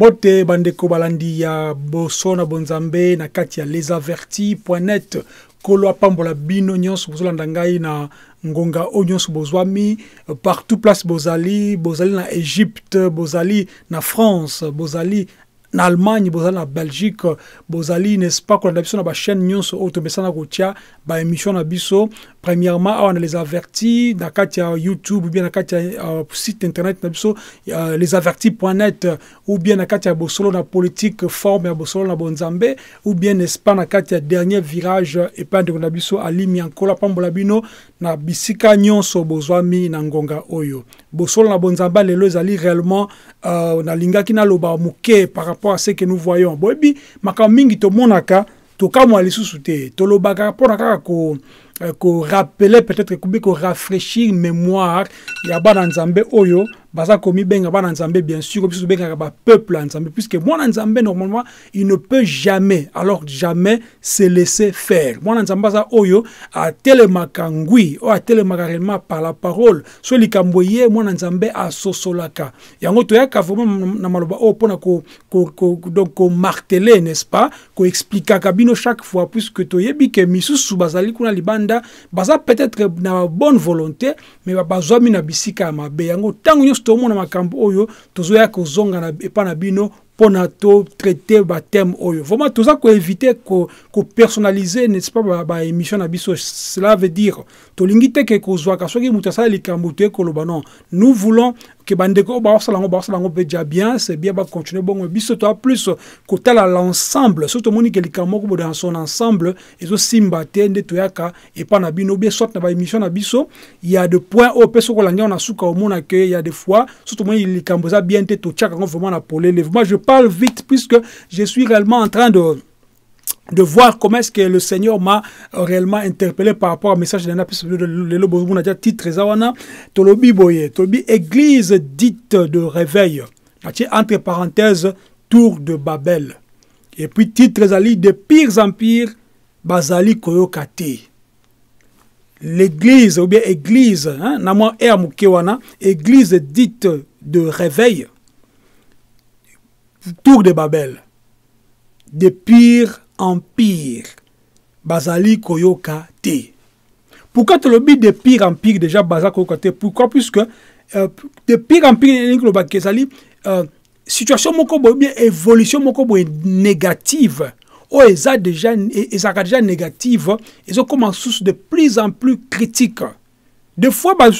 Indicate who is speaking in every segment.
Speaker 1: Mbote bandeko balandi ya Bosona Bonzambe na kati ya lesavertis.net kolo apambola bino nyonso bozolanda ngai na ngonga o nyonso bozwami partout place bozali na Égypte, bozali na France, bozali na Allemagne, bozali na Belgique, bozali n'est-ce pas kolanda biso na ba chaîne nyonso o tomesana kotia ba émission na biso premièrement on les avertis na kati ya YouTube ou bien na kati ya site internet na biso lesavertis.net ou bien na kati ya Bosolo na politique forme ya Bosolo na Bonzambe ou bien n'est-ce pas na kati ya dernier virage et pas de na biso alimi ankola pambola bino na bisika nyonso bozwami na ngonga oyo Bosolo na Bonzamba lelo ezali réellement na lingaki na loba muke par rapport à ce que nous voyons. Bobi makamingi to monaka to kamwa lisusu te to lobaka pona kaka ko rappeler peut-être ko rafraîchir mémoire ya bana nzambe oyo baza komi benga bana nzambe bien sûr biso benga ba peuple nzambe puisque mwana nzambe normalement il ne peut jamais se laisser faire. Mwana nzambe za oyo a telemaka ngui o a telemaka réellement par la parole so likamboye mwana nzambe a sosolaka yango to yaka vraiment na maloba o pona donc ko marteler n'est-ce pas ko expliquer kabino chaque fois puisque to yebi ke misusu bazali kuna libanda baza peut-être na bonne volonté mais bazwami na bisika mabe yango tango nyonso to mona makambo oyo tozoya kozonga na epa na bino pona to traiter ba thème oyo vraiment toza ko éviter ko personnaliser n'est-ce pas ba émission na biso. Cela veut dire to lingite ke kozwa ka soki mutasala likambo te ko loba non nous voulons que bandeko ba salango déjà bien c'est bien ba continuer bon biso to plus ko tala l'ensemble surtout moni ke likambo ko dans son ensemble ezo simba te nde to yaka epa na bino bien soit na ba émission na biso il y a des points au peso ko langa na suka au mona que il y a des fois surtout moni likambo za bien te to tchaka vraiment na polé moi je parle vite puisque je suis réellement en train de voir comment est-ce que le Seigneur m'a réellement interpellé par rapport au message de le titre Tolobi Boye, Tolobi Église dite de réveil, entre parenthèses Tour de Babel, et puis titre Zali de pires empires Bazali Koyokate. L'église ou bien église, namwa Mukewana, église dite de réveil, Tour de Babel, de pire en pire, Bazali Koyoka Te. Pourquoi tu le dis de pire en pire déjà Bazali Koyoka Te? Pourquoi? Puisque de pire en pire, situation moko bien évolution moko négative. Oh, ils déjà négative, ils ont commencé de plus en plus critique. Des fois, il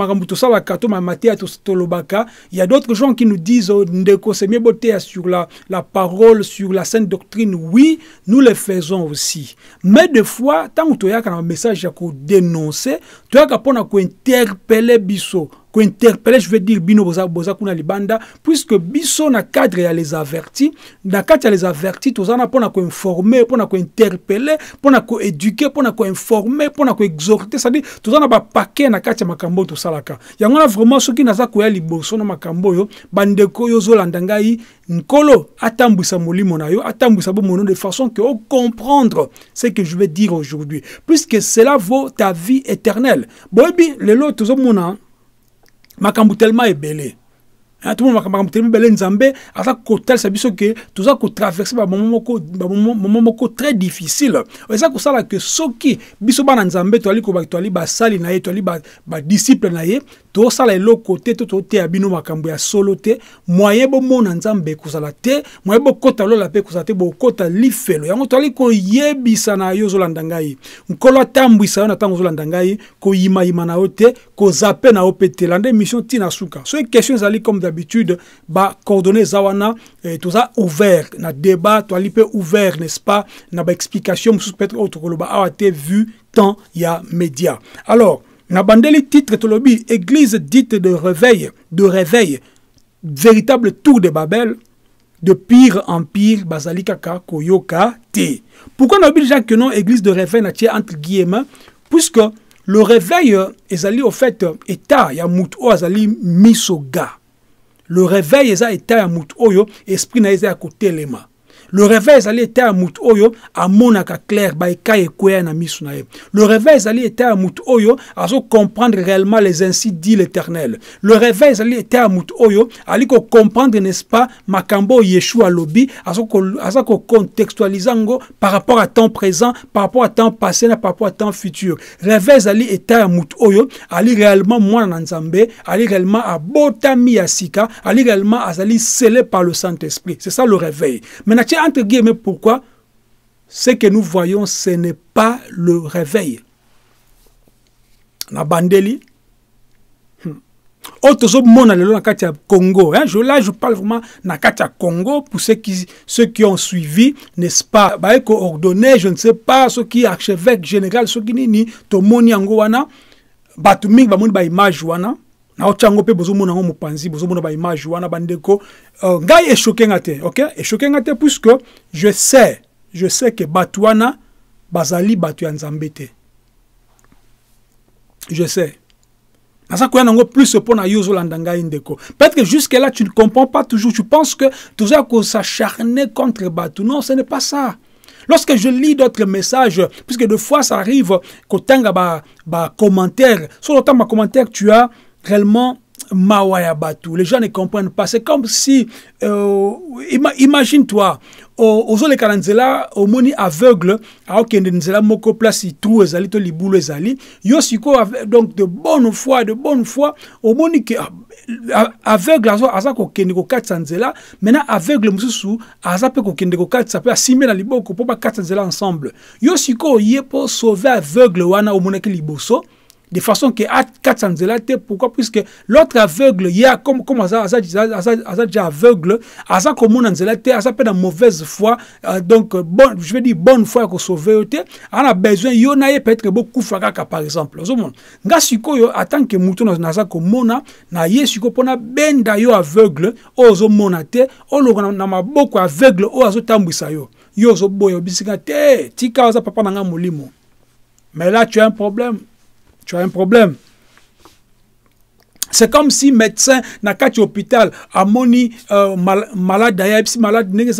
Speaker 1: y a d'autres gens qui nous disent sur la parole, sur la sainte doctrine. Oui, nous le faisons aussi. Mais des fois, tant que tu as un message à dénoncer, tu as interpeller biso. Interpeller, je veux dire, bino boza kuna libanda, puisque biso na cadre ya les avertis, na cadre ya les avertis, tous en a pour ko informer, pour ko interpeller, pour ko éduquer, pour ko informer, pour ko exhorter, c'est-à-dire tous en a ba paquet na cadre ya makambo to salaka. Yango na vraiment ceux qui na za ko ya liboso na makambo yo, bandeko yo zolanda ngai nkolo atambwisa molimo na yo, atambwisa bo mono de façon que on comprendre ce que je vais dire aujourd'hui, puisque cela vaut ta vie éternelle. Bobi lelo tous mona makambu tellement ebele. Tout le monde makambu tellement ebele nzambe asa kotel sabiso que tout ça ko traverser ba moment moko très difficile. Et ça ko sala que soki biso bana nzambe to ali ko ba sali na ye to ali ba disciple na ye to sala elo côté to te abino makambu ya solo te moyen bo mona nzambe ko sala te moyen bo kota lo la pe ko sala te bo kota lifelo yango to ali ko yebisa na yo zolanda ngai nkolo tambwisa yo na tango zolanda ngai ko yima na yo te ko zape na opete lande mission tina suka so questions ali comme d'habitude ba coordonnées zawana tout ça ouvert na débat to ali pe ouvert n'est-ce pas na ba explication peut-être autre ko lo ba a été vu tant il y a média. Alors na bandeli titre tolobi église dite de réveil, véritable tour de Babel, de pire en pire, Bazali Kaka Koyoka Te. Pourquoi on a dit que non église de réveil na tie entre guillemets, puisque le réveil ezali au fait état ya muto azali misoga. Le réveil eza état ya muto oyo esprit na eza kotelema. Le réveil ezali était à mutu oyo amonaka clair ba eka ekweya na misu na ye. Le réveil ezali était à mutu oyo azo comprendre réellement les ainsi dit l'Éternel. Le réveil ezali était à mutu oyo ali ko comprendre n'est-ce pas makambo Yeshua lobi azo ko contextualiser ngo par rapport à temps présent, par rapport à temps passé, par rapport à temps futur. Réveil ezali était à mutu oyo ali réellement mwana nzambe, ali réellement abotami ya sika, ali réellement azali scellé par le Saint-Esprit. C'est ça le réveil. Maintenant, entre guillemets, pourquoi? Ce que nous voyons, ce n'est pas le réveil. Na bandeli. Autre monde dans le Congo. Là, je parle vraiment na Katia Congo pour ceux qui ont suivi, n'est-ce pas? Bah, ordonné, je ne sais pas, ceux qui archevêque général, ceux qui ni tomoni angoana, batuming ba moun ba image wana. Na ochango pe bozomona ngo mupanzi bozomona ba image wana bandeko ngai choqué ngate, OK? Et choqué ngate puisque je sais que batwana bazali batu ya nzambe te. Je sais. Nasa koya nango plus pour na yozo landanga indeko. Peut-être que jusque là tu ne comprends pas toujours, tu penses que toujours qu'on s'acharner contre batu. Non, ce n'est pas ça. Lorsque je lis d'autres messages, puisque des fois ça arrive qu'au tanga ba commentaire, sur le temps ma commentaire tu as réellement mawaya batu. Les gens ne comprennent pas. C'est comme si, imagine-toi, aux les kalanzela, au moni aveugle, à aucun nzela moko place il trou ezali to libulu ezali. Yo siko donc de bonne foi, au moni que aveugle aza ko kende ko katsa nzela, maintenant aveugle mususu aza pe ko kende ko katsa pe asime na liboko po ba katsa nzela ensemble. Yo siko yé pour sauver aveugle wana au moni ke liboso. De façon que à 400 pourquoi? Puisque l'autre aveugle, il y a comme déjà aveugle, asa comme on asa peu de mauvaise foi, donc bon, je veux dire bonne foi qu'on sauve, on a besoin, yonaye peut-être beaucoup fakaka par exemple. Nga siko yo attend que mouton nasa comme mona, na ye siko pona benda yo aveugle, ozo monate, o lo na maboko aveugle, o azo tambwisa yo. Yo zo boyo bisika te, tika oza papa nanga molimo. Mais là tu as un problème. Tu as un problème. C'est comme si médecin na kati hôpital amoni malade ya si malade nengesa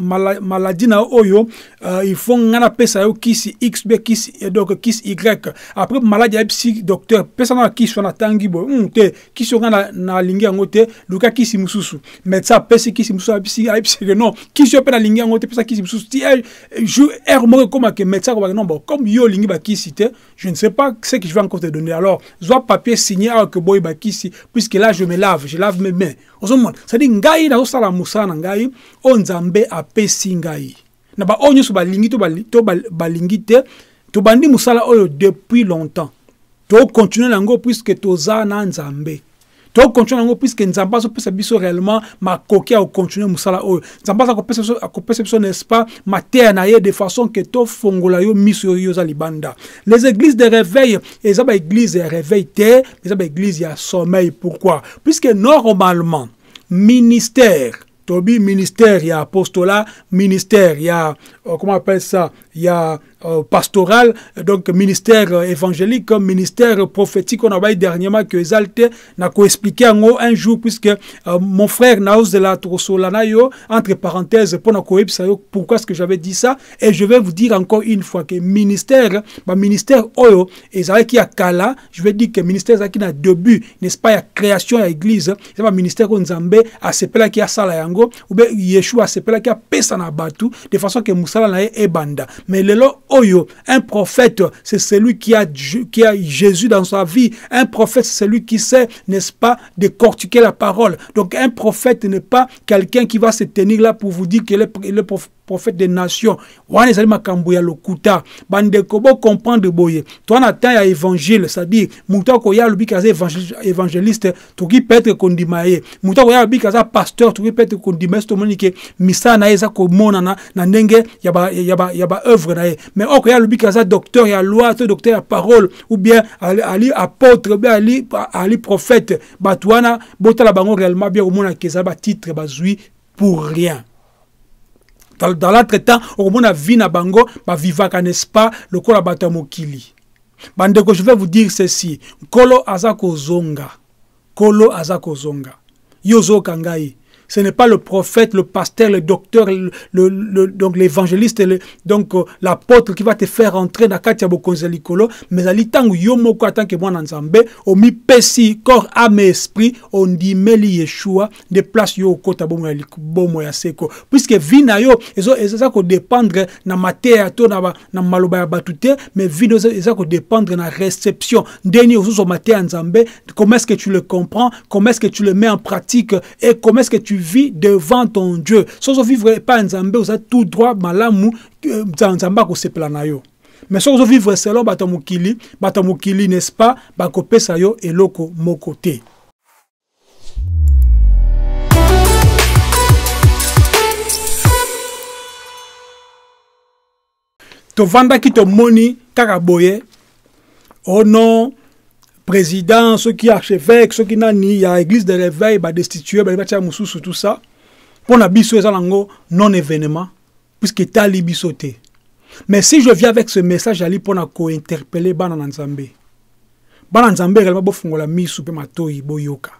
Speaker 1: maladie na oyo il faut ngana pesa yo kisi x b kisi donc kisi y après malade ya si docteur pesa na kisi na tangi bo te kisi ngana na lingi ngote luka kisi mususu médecin pesa kisi mususu que non kisi yo pe na lingi ngote pesa kisi mususu ti je mo comme que médecin ko non bon comme yo lingi ba kisi te je ne sais pas ce que je vais encore te donner alors soit papier signé que boy ba ici, puisque là je lave mes mains. C'est-à-dire ngai na osala musana ngai onzambe apesi ngai. Na ba onyo so balingi to balingi te to bandi musala oyo depuis longtemps. To continuer nango puisque toza na nzambe. To continuer nango puisque nzamba so pesa biso réellement makoki a continuer musala oyo. Nzamba sa ko pesa biso n'est-ce pas mater na ye de façon que to fongola yo miso yo za libanda. Les églises de réveil, les églises de réveil te, les églises ya sommeil. Pourquoi? Puisque normalement ministère Tobi ministère, il y a apostolat, ministère, il y a, comment on appelle ça, il y a pastoral, donc ministère évangélique, ministère prophétique, on a vu dernièrement que exalté, n'a qu'à expliquer un jour, puisque mon frère Naos de la Trosolanayo, entre parenthèses, pourquoi est-ce que j'avais dit ça, et je vais vous dire encore une fois que ministère, ministère Oyo, et ça qui a Kala, je vais dire que ministère qui a deux buts, n'est-ce pas, il y a création à l'église, c'est pas ministère Nzambe, à ce pela qui a Salayango, ou bien Yeshua, à ce pela qui a Pesana Batu, de façon que Moussala n'a pas banda. Mais le Oyo, un prophète, c'est celui qui a Jésus dans sa vie. Un prophète, c'est celui qui sait, n'est-ce pas, décortiquer la parole. Donc un prophète n'est pas quelqu'un qui va se tenir là pour vous dire qu'il est le prophète des nations. Wane zali makambo ya lokuta. Bande kobo comprendre boye. Toi na temps ya évangile, c'est-à-dire muta ko ya lubi kaza évangéliste, to qui peut être kondimaye. Muta ko ya lubi kaza pasteur, to qui peut être kondimaye, to monique misa na eza ko mona na ndenge ya ba œuvre na ye. Mais o ko ya lubi kaza docteur ya loi, to docteur ya parole ou bien ali apôtre, bien ali prophète. Batwana botala bango réellement bien au mona keza ba titre bazui pour rien. Dans l'entretemps, au moment vie na bango, vivaka n'est-ce pas, le kola batamokili. Bandeko, je vais vous dire ceci. Kolo azako zonga. Kolo azako zonga. Yozo kangai. Ce n'est pas le prophète, le pasteur, le docteur, donc l'évangéliste, donc l'apôtre qui va te faire entrer dans Katia Bokonza Likolo, mais à l'itang yomoko en tant que moi Nzambe, au mi pesi corps, âme et esprit, on dit meli Yeshua, des places yo kota bomo ya seko. Puisque vina yo, ça ko dépendre na matière to na maloba ya batute, mais vino ça ko dépendre na réception. Deni ozo matière Nzambe, comment est-ce que tu le comprends, comment est-ce que tu le mets en pratique et comment est-ce que tu vis devant ton Dieu. Sans vivre pas Nzambe, vous êtes tout droit malamu Nzamba ko sepela na yo. Mais sans vivre selon batamukili n'est-ce pas, bakopesa yo eloko moko te. To vanda ki to moni kakaboye oh non président, ceux qui archevêques, ceux qui nani, il y a église de réveil, bah destitué, bah il mususu tout ça. Pour la biso ezalango non événement, puisque tali bisoté. Mais si je viens avec ce message, j'allais pour interpeller bana Nzambe. Bana Nzambe réellement bo fungola misu pe matoi boyoka.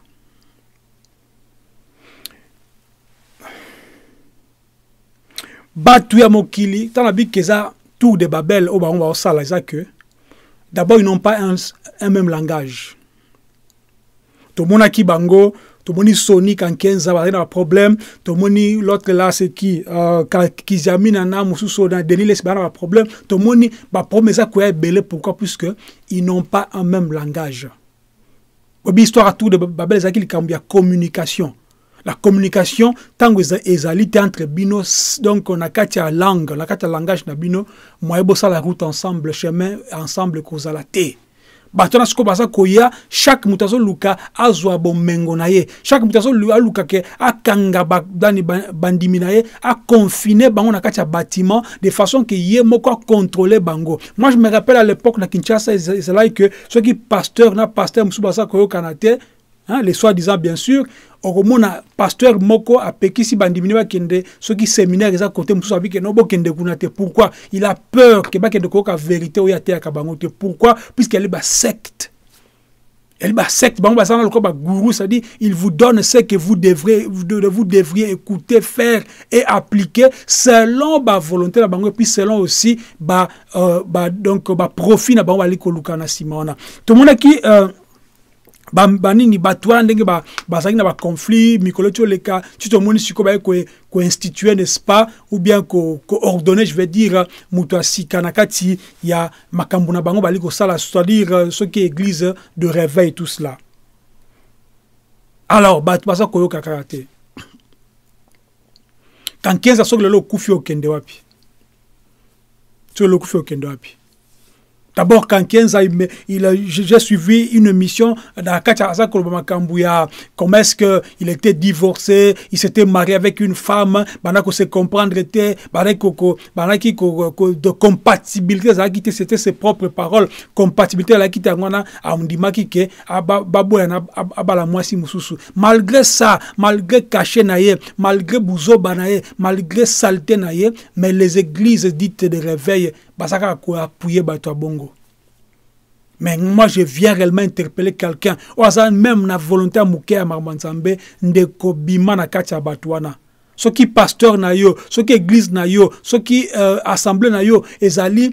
Speaker 1: Batu ya mokili, tant la bi keza tour de Babel au ba on va sala ça que d'abord, ils n'ont pas un même langage. Tout le monde a qui bango, tout le monde Sonic en 15 ans, il y a un problème. Tout le monde, l'autre là, c'est qui Kizami Nana, Moussou, Denis, il y a un problème. Tout le monde, bah, problème, ça, quoi, belé, pourquoi? Puisque ils n'ont pas un même langage. L'histoire à tout de Babel, c'est qu'il y a communication. La communication, tant que les entre bino, donc on a quatre langues, on a quatre langages na bino, moi et ça la route ensemble, chemin ensemble cause la té. Batona ce que ça koya, chaque mutazo luka azwa bon mengo naye, chaque mutazo luka ke a kanga dani bandimi naye, a confiné bango na quatre bâtiment de façon que yé moko contrôler bango. Moi je me rappelle à l'époque na Kinshasa, c'est là que ceux qui pasteur na pasteur musubasa koyo kanate. Hein, les soi-disant, bien sûr, au moins, pasteur Moko a péki si bandimini kende, ceux qui séminaire, ils ont côté Moussou que nobo kende kunate. Pourquoi? Il a peur que ba kende koka vérité ou yate akabangote. Pourquoi? Puisqu'elle est ba secte. Elle est ba secte. Bango basana le ba gourou, ça dit, il vous donne ce que vous devriez écouter, faire et appliquer selon ba volonté la bango, puis selon aussi donc ba profit na bango aliko lukana simona. Tout le monde qui banini batwa ndenge bazaki na ba conflit mikolo leka tu te moni siko ba ko instituer n'est-ce pas ou bien ko ordonner je vais dire muto asikana kati ya makambo na bango bali ko sala c'est-à-dire ce qui est église de réveil tout cela. Alors batwa ça ko yoka karate quand 15 aso le kufi okende wapi tu le kufi okende wapi. D'abord, quand 15 ans, j'ai suivi une mission dans Kachaza Kolbamakambuya. Comment est-ce qu'il était divorcé, il s'était marié avec une femme, il se comprendre était, de compatibilité, c'était ses propres paroles, compatibilité, malgré ça, malgré caché naïe, malgré bouzo banaye, malgré saleté naïe, mais les églises dites de réveil, basaka ko appuyer bato bongo. Mais moi je viens réellement interpeller quelqu'un ou même na volonté mouké à Marmanzambe ndeko bima na katia batwana. Ce qui pasteur na yo, ce qui église na yo, ce qui assemblée na yo ezali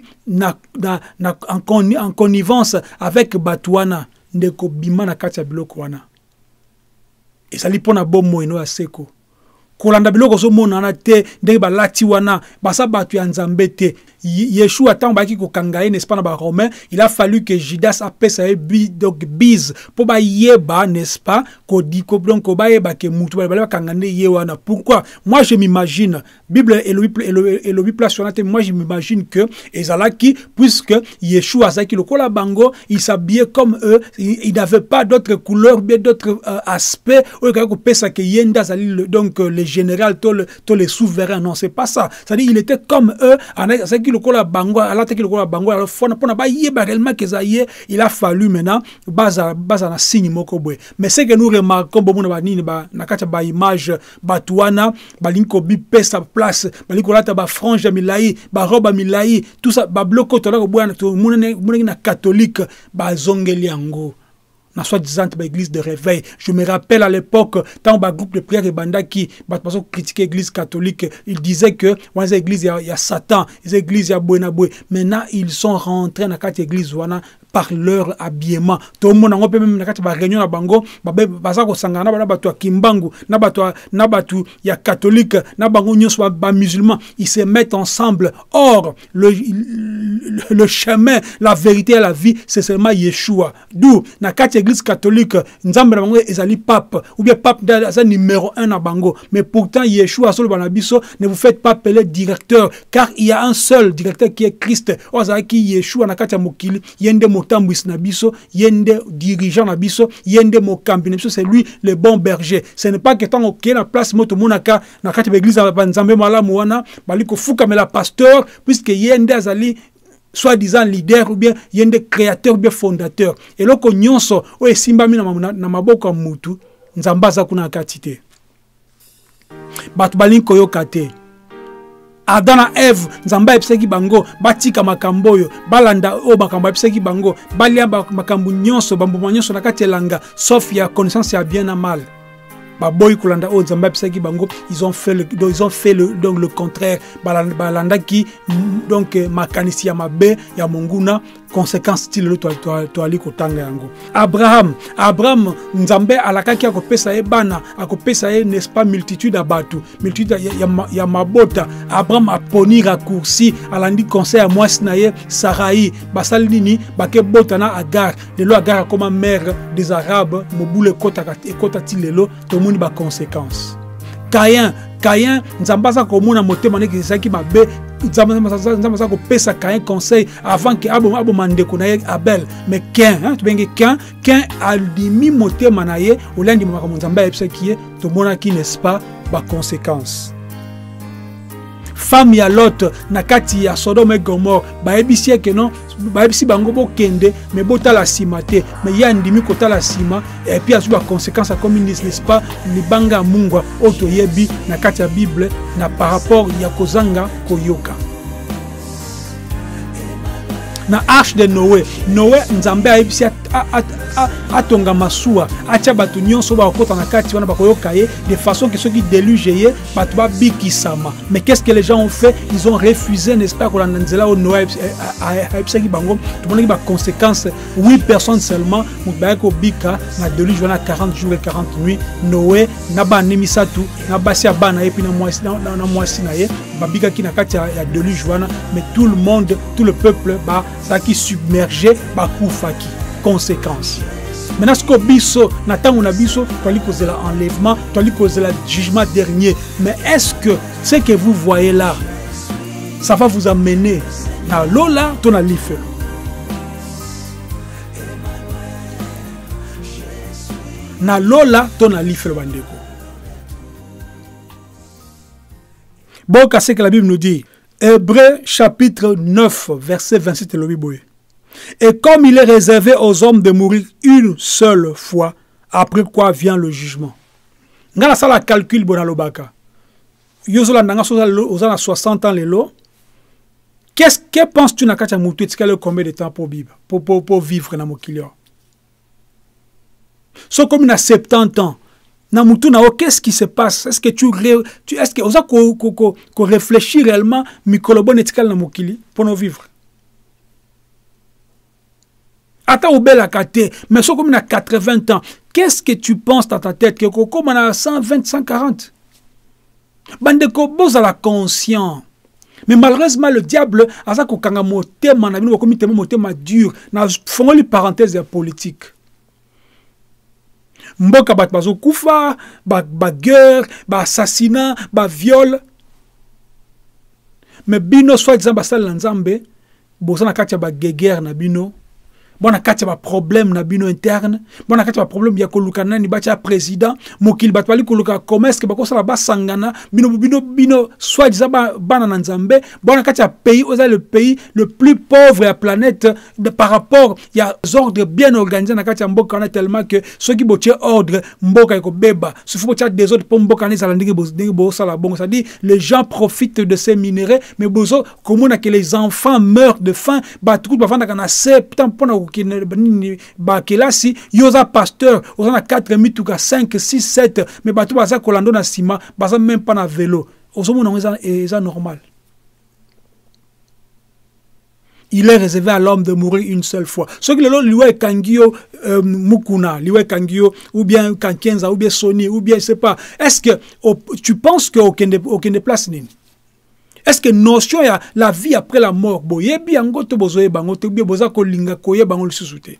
Speaker 1: en connivence avec batwana ndeko bima na katia biloko wana. Ezali pona bomo ino aseko. Kolanda biloko so mona na te ndenge balati wana basa batu ya Nzambe te. Yeshua tant baki ko kangaye n'est-ce pas na ba romain, il a fallu que Judas appelle donc bise pour ba yeba n'est-ce pas ko di ko donc ko ba yeba ke mutu ba kangane ye wana. Pourquoi? Moi je m'imagine Bible Elobi place sur la tête, moi je m'imagine que ezalaki puisque Yeshua zaki lokola bango, il s'habillait comme eux, il n'avait pas d'autres couleurs bien d'autres aspects ou ko pesa ke yenda zali donc les généraux tous les souverains, non c'est pas ça. C'est-à-dire il était comme eux c'est qui lokola bango ala te ki lokola bango alors fona pona ba yeba réellement que ça y est, il a fallu maintenant baza na signe moko boy. Mais c'est que nous remarquons bon na nini ba na kacha ba image batuana balinko bi pesa place balinko lata ba frange milai ba roba milai tout ça ba bloko to la ko bwana to munene na catholique ba zongeli yango na soi-disant église de réveil. Je me rappelle à l'époque, tant que groupe de prière et banda qui critiquait l'église catholique, ils disaient que dans les églises, il y a Satan, les églises, il y a Bouenaboué. Maintenant, ils sont rentrés dans cette église par leur habillement. Tout le monde a même dans réunion à Bango, sangana na batu kimbangu, na batu ya catholique, na bango nyonso ba musulman, ils se mettent ensemble. Or le chemin, la vérité et la vie, c'est seulement Yeshua. D'où na quatre église catholique, nzambe na bango ezali pape ou bien pape c'est numéro 1 na bango. Mais pourtant Yeshua solo banabiso, ne vous faites pas appeler directeur, car il y a un seul directeur qui est Christ. Ozaki Yeshua na kati mokili, yende motambwis na biso, yende dirigeant na biso, yende mokambi na biso, c'est lui le bon berger. Ce n'est pas que tant que la place moto monaka na kati l'église nzambe malamu wana baliko fuka mais la pasteur puisque yende azali soi-disant leader ou bien yende créateur ou bien fondateur. Et loko nyonso o esimbami na maboko mutu nzamba za kuna katite. Batu balinko yo kate. Adana Eve nzamba epseki bango batika makambo yo balanda o makambo epseki bango balia makambo nyonso bambuma nyonso na kati elanga sauf ya connaissance ya bien na mal. Baboy kulanda o nzamba epseki bango ils ont fait le contraire balanda qui donc makanisi ya mabe ya monguna conséquence style le toali kotanga yango. Abraham nzambe alakaki akopesa ye bana akopesa ye n'est-ce pas multitude abatu multitude ya mabota. Abraham a poni raccourci alandi conseil à mwasi na ye Sarai basali nini bake bota na Agar lelo Agar comme mère des arabes mobule kota ti lelo to moni ba conséquence. Caïn nzambaza komona motema ne kisaki mabe nzambaza ko pesa Caïn conseil avant que abo mandeko na ye Abel. Mais Caïn tu benge Caïn alimi motema na ye olandi maka nzamba epsaki ye to mona ki n'est-ce pas ba conséquence. Femme ya Lot na kati ya Sodome et Gomorre baebisi ke non baebisi bango bo kende mais bota la simate mais ya ndimi kota la sima et puis azuba conséquence à comme n'est-ce pas libanga mungwa oto yebi na kati ya Bible na par rapport ya kozanga koyoka. Na arche de Noé nzambe aebisi atonga masua atia batu nyonso ba okota na kati wana bakoyoka ye de façon que ceux qui déluge ye batu ba bikisama. Mais qu'est-ce que les gens ont fait? Ils ont refusé, n'est-ce pas, kolanda nzela o Noé aebisaki bango to monaki ba conséquence 8 personnes seulement mutba ko bika na déluge wana 40 jours et 40 nuits. Noé na ba nemisatu na basi bana ye pina mwasi na mwasi na ye babika ki na kati ya déluge wana mais tout le monde tout le peuple ba ça qui submergé ba kufaki. Conséquences. Maintenant, ce que biso, n'attend on a biso, tu cause de l'enlèvement, tu cause de la jugement dernier. Mais est-ce que ce que vous voyez là, ça va vous amener dans l'eau là, ton alif? Dans l'eau là, ton alif bandeko. Bon, qu'est-ce que la Bible nous dit? Hébreux chapitre 9, verset 27 et le Bible. Et comme il est réservé aux hommes de mourir une seule fois, après quoi vient le jugement. Ngala sala calcul bonalobaka. Yozola nanga aux 60 ans lelo. Que penses-tu na kacha mutu etikale combien de temps pour vivre pour vivre na mokilio? So comme na 70 ans. Na mutu na qu'est-ce qui se passe? Est-ce que est-ce que oza ko réfléchir réellement mikolobon etikale na mokili pour nous vivre? Attends au bel akate, mais so comme à 80 ans, qu'est-ce que tu penses dans ta tête que comme on a 120, 140? Bande ko boza la conscient. Mais malheureusement le diable a ça ko kanga motema na bino ko mitema motema dur na fongoli parenthèse politique. Mboka bat bazo kufa, ba guerre, ba assassinat, ba viol. Mais bino soit disant basal nzambe, boza na katia ba guerre na bino. Bon a kati ba problème na bino interne, bon a kati ba problème ya koluka nani bacha président, mokil batwali koluka commerce ke bakosa la basangana, bino soit disant bana na nzambe, bon a kati ya pays oza le pays le plus pauvre de la planète par rapport il y a des ordres bien organisés na kati ya mboka na tellement que ceux qui botie ordre mboka ko beba, se faut botia des autres pour mboka na zalandi ke bo sala bon, ça dit les gens profitent de ces minéraux mais bozo comment que les enfants meurent de faim, ba tout ba vanda kana 70 pour ba kelasi yoza pasteur oza na 4 mituka 5 6 7 mais bato baza kolando na sima baza même pas na vélo ozomona eza normal. Il est réservé à l'homme de mourir une seule fois. Ce que le liwe kangio mukuna, liwe kangio ou bien kankenza ou bien Sony ou bien je sais pas. Est-ce que tu penses que aucune place nini? Est-ce que notion ya la vie après la mort boyebi yango to bozoye bango to bien boza ko linga koye bango lisusuté.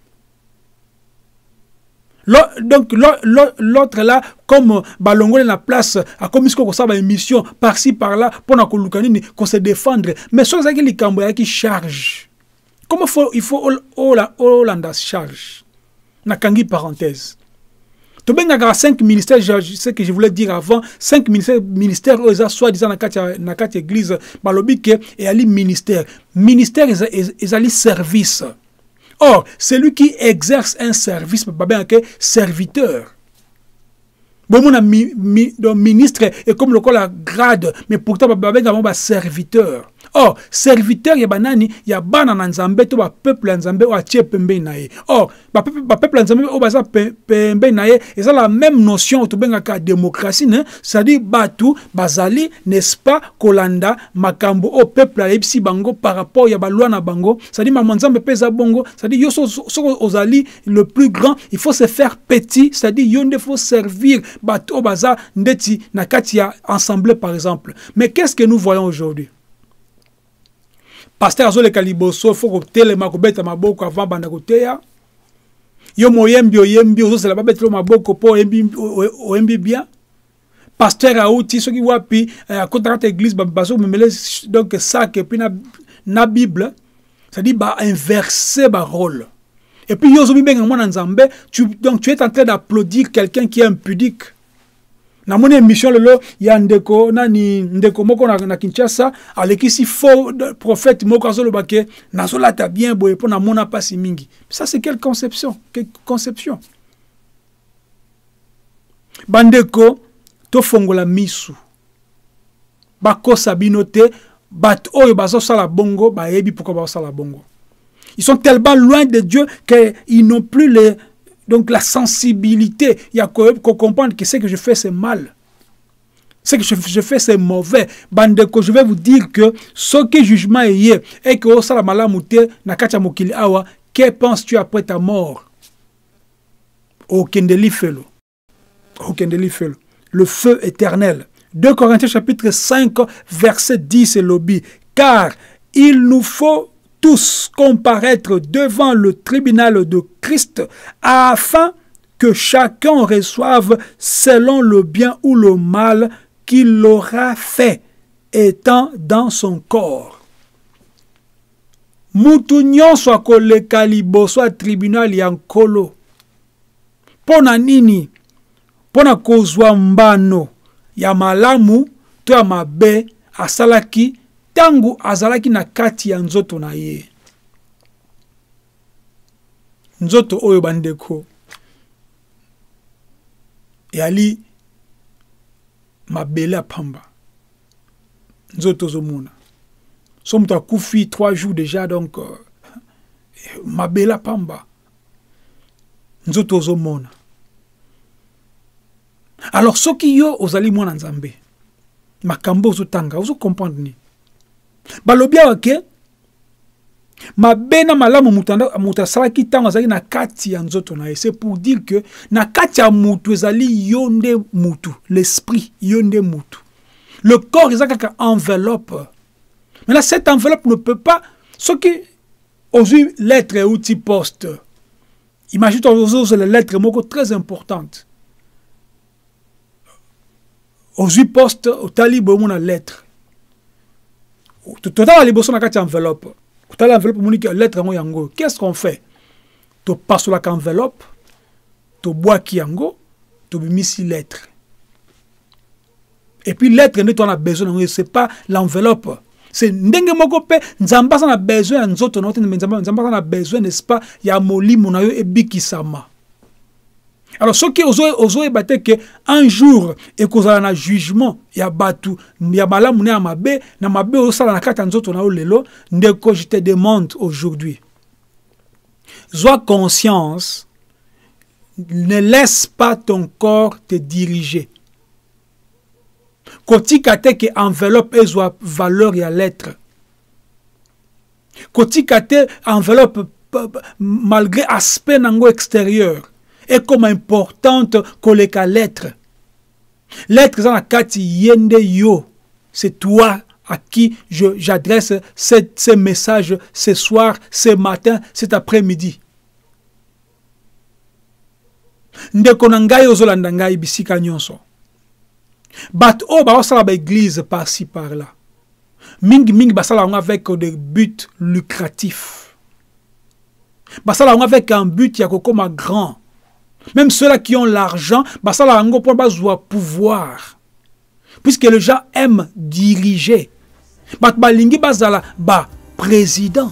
Speaker 1: Donc l'autre là comme balongo la place a comme ce qu'on ça ba émission par-ci par-là pour na kolukanini qu'on se défendre mais ce que les cambo qui charge comment il faut Hollanda charge na kangi parenthèse to benga 5 ministères ce que je voulais dire avant 5 ministères eux soit disant na kati église balobi ke et ali ministère ezali service. Or, celui qui exerce un service, serviteur. Bon, mon ministre est comme le col à grade, mais pourtant, serviteur. Or, serviteur, il y a banani, il y a banana nzambe, to ba peuple nzambe ou a tchepembe nae. Or, peuple nzambe ou baza pembe nae, et ça la même notion to benga ka démocratie, c'est-à-dire batu bazali, n'est-ce pas, kolanda makambo au peuple a epsi bango par rapport ya baloi na bango, c'est-à-dire mamanzambe pesa bongo, c'est-à-dire yo so ozali le plus grand, il faut se faire petit, c'est-à-dire yonde faut servir batu baza ndeti na katia ensemble par exemple. Mais qu'est-ce que nous voyons aujourd'hui? Pasteur Azole Kaliboso, il faut que telema ko beta maboko avant banda koteya. Yo moyembi ozo c'est la ba betlo maboko po oyembi bien. Pasteur Aouti soki wapi à côté de l'église baso memele donc ça que puis na Bible, ça dit ba inverser ba rôle. Et puis yo zo bibenga mwana nzambe, donc tu es en train d'applaudir quelqu'un qui est impudique. Na mon émission lelo ya ndeko nani ndeko moko na Kinshasa aleki si faux prophète moko azolo bake na zola ta bien boye pour na mona pasi mingi. Ça c'est quelle conception? Quelle conception? Bandeko to fongola misu. Bako sabinote bat oyo bazo sala bongo ba yebi pourquoi ba sala bongo. Ils sont tellement loin de Dieu qu'ils n'ont plus donc la sensibilité, il y a qu'on comprendre que ce que je fais c'est mal. Ce que je fais c'est mauvais. Bandeko, je vais vous dire que ce que jugement est et que ça la malamute na kacha mokili awa, que penses-tu après ta mort? Aucun felo. Aucun felo. Le feu éternel. 2 Corinthiens chapitre 5 verset 10 et lobby. Car il nous faut tous comparaître devant le tribunal de Christ afin que chacun reçoive selon le bien ou le mal qu'il aura fait étant dans son corps. Mutu nyonso akoleka liboso ya tribunal ya nkolo. Pona nini? Pona kozwa mbano ya malamu to ya mabe asalaki tangu azalaki na kati ya nzoto na ye. Nzoto oyo bandeko yali mabele pamba. Nzoto zomuna. Somta kufi 3 jours déjà donc mabele pamba. Nzoto zomona. Alors soki yo ozali mwana nzambe. Makambo ozotanga, ozo comprendre ni. Balobia wake mabena malamu muta salaki tango azali na kati ya nzoto na ye. C'est pour dire que na kati ya mutu ezali yonde mutu, l'esprit yonde mutu. Le corps ezali kaka enveloppe. Mais là cette enveloppe ne peut pas ce qui aujourd'hui lettre outil poste. Imagine aujourd'hui les lettres moko très importantes. Aujourd'hui poste au talibo mon lettre. Total à l'éboson na enveloppe. Total enveloppe monique lettre yango. Qu'est-ce qu'on fait? To passe la enveloppe, to bois ki yango, to bimisi lettre. Et puis lettre ne on a besoin, c'est pas l'enveloppe. C'est ndenge moko pe nzamba sana besoin nzoto na nzamba sana besoin n'est-ce pas ya molimo na yo ebikisama. Alors ce qui ozo ebate que un jour et kozala na jugement ya batu ya malamu ne amabe na mabe osala na kata nzoto na lelo ndeko je te demande aujourd'hui Sois conscience, ne laisse pas ton corps te diriger. Kotikate que enveloppe et soit valeur et à l'être. Kotikate enveloppe malgré aspect nango extérieur et comme importante que l'être. L'être dans la kati yende yo, c'est toi à qui j'adresse ces messages ce soir, ce matin, cet après-midi. Ndeko na ngai ozolanda ngai bisika nyonso. Bat o ba osala ba église par-ci par-là. Mingi basala avec des buts lucratifs. Basala avec un but ya kokoma grand. Même ceux-là qui ont l'argent, basala ngo pour bazwa pouvoir. Puisque les gens aiment diriger. Bat balingi bazala ba président,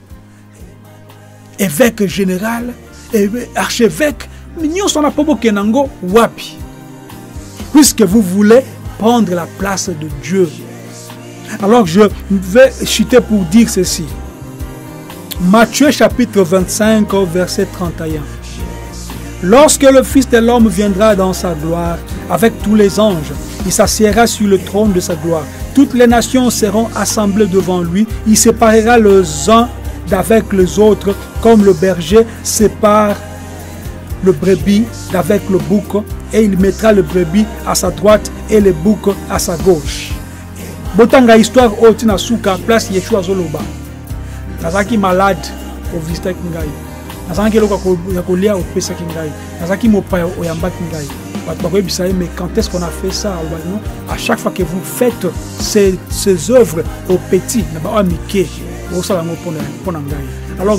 Speaker 1: évêque général, archevêque, nous sommes à wapi. Puisque vous voulez prendre la place de Dieu. Alors je vais chuter pour dire ceci. Matthieu chapitre 25, verset 31. Lorsque le Fils de l'homme viendra dans sa gloire, avec tous les anges, il s'assiera sur le trône de sa gloire. Toutes les nations seront assemblées devant lui. Il séparera les uns d'avec les autres, comme le berger sépare le brebis d'avec le bouc, et il mettra le brebis à sa droite et le bouc à sa gauche. Botanga histoire otina suka place Yeshua Zoloba. Nazaki malade au visiter kingai. Nazaki loka kolia au pesa kingai. Nazaki mopaya oyamba kingai. Mais quand est-ce qu'on a fait ça? À chaque fois que vous faites ces œuvres au petit, alors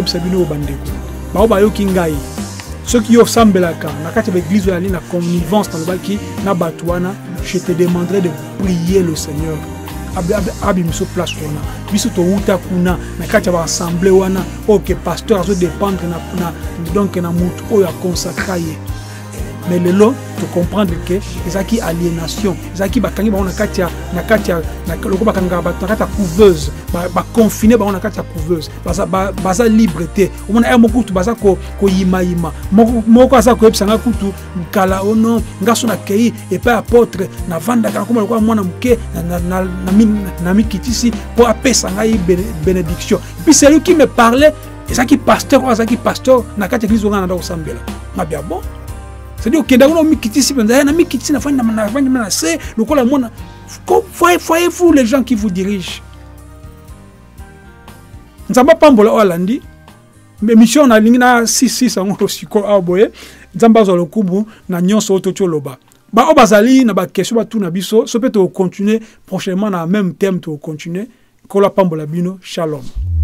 Speaker 1: ceux qui ressemblent à l'église de la connivence, je te demanderai de prier le Seigneur. Abimiso place wana biso to uta kuna na kati ya assemblée wana OK pasteur azo dépendre na donc na mutu oyo consacré. Mais le lot, tu comprends que les acquis aliénation, les acquis bakangi ba na katia na loko bakanga ba na couveuse, ba confiné ba na katia couveuse, baza liberté. O mona moko tu baza ko yima moko asa ko epsanga kutu kala ono ngaso na kei et pas apôtre na vanda kana koma kwa mwana mke na mikitisi pour apesa ngai bénédiction. Puis c'est lui qui me parlait, et ça qui pasteur na katia église on a na osambela. Ma bien bon. C'est-à-dire que dans le mikitisi, voyez-vous les gens qui vous dirigent. Nous n'avons pas de Hollandi, mais mission na lingina 6 ans aussi ko aboye, nzamba zo lokubu na nyonso otocho loba. Ba obazali na ba question ba tout na biso, so peut continuer prochainement na même thème to continuer ko la pambola bino. Shalom.